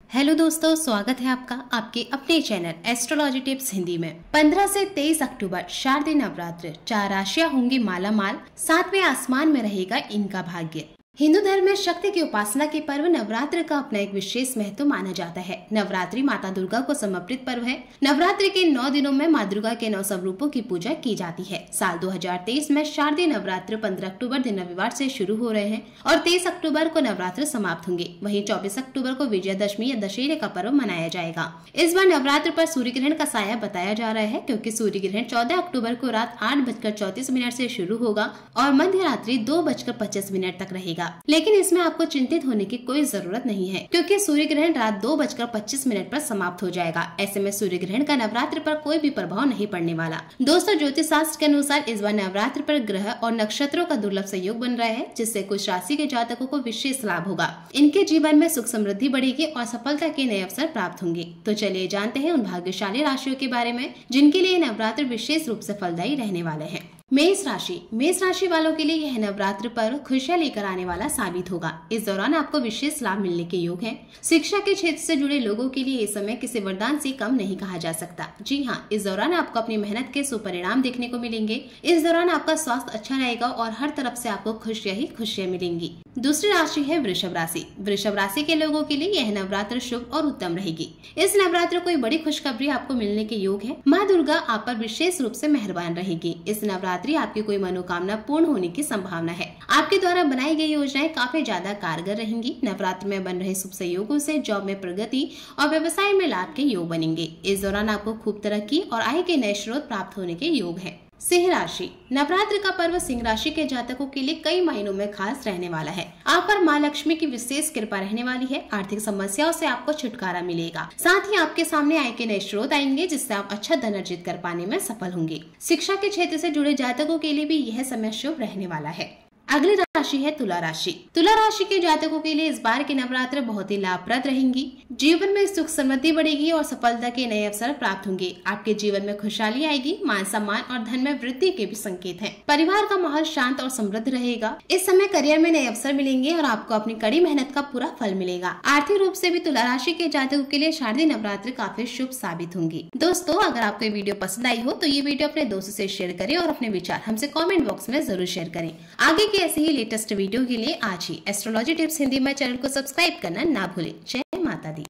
Hello दोस्तों, स्वागत है आपका आपके अपने चैनल एस्ट्रोलॉजी टिप्स हिंदी में। 15 से 23 अक्टूबर शारदीय नवरात्र, 4 राशियां होंगी माला माल, 7वें आसमान में रहेगा इनका भाग्य। हिंदू धर्म में शक्ति की उपासना के पर्व नवरात्र का अपना एक विशेष महत्व माना जाता है। नवरात्रि माता दुर्गा को समर्पित पर्व है। नवरात्रि के 9 दिनों में माँ दुर्गा के 9 स्वरूपों की पूजा की जाती है। साल 2023 में शारदीय नवरात्र 15 अक्टूबर दिन रविवार से शुरू हो रहे हैं और 23 अक्टूबर को नवरात्र समाप्त होंगे। वहीं 24 अक्टूबर को विजयादशमी या दशहरे का पर्व मनाया जाएगा। इस बार नवरात्र पर सूर्य ग्रहण का साया बताया जा रहा है, क्योंकि सूर्य ग्रहण 14 अक्टूबर को रात 8:34 से शुरू होगा और मध्य रात्रि 2:25 तक रहेगा। लेकिन इसमें आपको चिंतित होने की कोई जरूरत नहीं है, क्योंकि सूर्य ग्रहण रात 2:25 पर समाप्त हो जाएगा। ऐसे में सूर्य ग्रहण का नवरात्र पर कोई भी प्रभाव नहीं पड़ने वाला। दोस्तों, ज्योतिष शास्त्र के अनुसार इस बार नवरात्र पर ग्रह और नक्षत्रों का दुर्लभ संयोग बन रहा है, जिससे कुछ राशि के जातकों को विशेष लाभ होगा। इनके जीवन में सुख समृद्धि बढ़ेगी और सफलता के नए अवसर प्राप्त होंगे। तो चलिए जानते हैं उन भाग्यशाली राशियों के बारे में जिनके लिए नवरात्र विशेष रूप से फलदायी रहने वाले हैं। मेष राशि वालों के लिए यह नवरात्र पर्व खुशियां लेकर आने वाला साबित होगा। इस दौरान आपको विशेष लाभ मिलने के योग हैं। शिक्षा के क्षेत्र से जुड़े लोगों के लिए ये समय किसी वरदान से कम नहीं कहा जा सकता। जी हाँ, इस दौरान आपको अपनी मेहनत के सुपरिणाम देखने को मिलेंगे। इस दौरान आपका स्वास्थ्य अच्छा रहेगा और हर तरफ से आपको खुशियां ही खुशियां मिलेंगी। दूसरी राशि है वृषभ राशि। वृषभ राशि के लोगों के लिए यह नवरात्र शुभ और उत्तम रहेगी। इस नवरात्र कोई बड़ी खुशखबरी आपको मिलने के योग है। माँ दुर्गा आप पर विशेष रूप से मेहरबान रहेगी। इस नवरात्रि आपकी कोई मनोकामना पूर्ण होने की संभावना है। आपके द्वारा बनाई गई योजनाएं काफी ज्यादा कारगर रहेंगी। नवरात्र में बन रहे शुभ संयोगों से जॉब में प्रगति और व्यवसाय में लाभ के योग बनेंगे। इस दौरान आपको खूब तरक्की और आय के नए स्रोत प्राप्त होने के योग है। सिंह राशि। नवरात्र का पर्व सिंह राशि के जातकों के लिए कई महीनों में खास रहने वाला है। आप पर माँ लक्ष्मी की विशेष कृपा रहने वाली है। आर्थिक समस्याओं से आपको छुटकारा मिलेगा। साथ ही आपके सामने आय के नए स्रोत आएंगे, जिससे आप अच्छा धन अर्जित कर पाने में सफल होंगे। शिक्षा के क्षेत्र से जुड़े जातकों के लिए भी यह समय शुभ रहने वाला है। अगली राशि है तुला राशि। तुला राशि के जातकों के लिए इस बार के नवरात्र बहुत ही लाभप्रद रहेंगी। जीवन में सुख समृद्धि बढ़ेगी और सफलता के नए अवसर प्राप्त होंगे। आपके जीवन में खुशहाली आएगी। मान सम्मान और धन में वृद्धि के भी संकेत हैं। परिवार का माहौल शांत और समृद्ध रहेगा। इस समय करियर में नए अवसर मिलेंगे और आपको अपनी कड़ी मेहनत का पूरा फल मिलेगा। आर्थिक रूप से भी तुला राशि के जातकों के लिए शारदीय नवरात्र काफी शुभ साबित होंगी। दोस्तों, अगर आपको ये वीडियो पसंद आई हो तो ये वीडियो अपने दोस्तों से शेयर करें और अपने विचार हमसे कॉमेंट बॉक्स में जरूर शेयर करें। आगे की ऐसे ही लेटेस्ट वीडियो के लिए आज ही एस्ट्रोलॉजी टिप्स हिंदी में चैनल को सब्सक्राइब करना ना भूलें। जय माता दी।